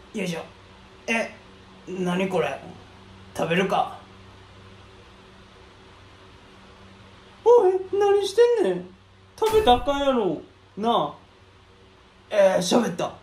よいしょ。何これ、食べるか。おい、何してんねん。食べたらあかんやろなあ。喋った。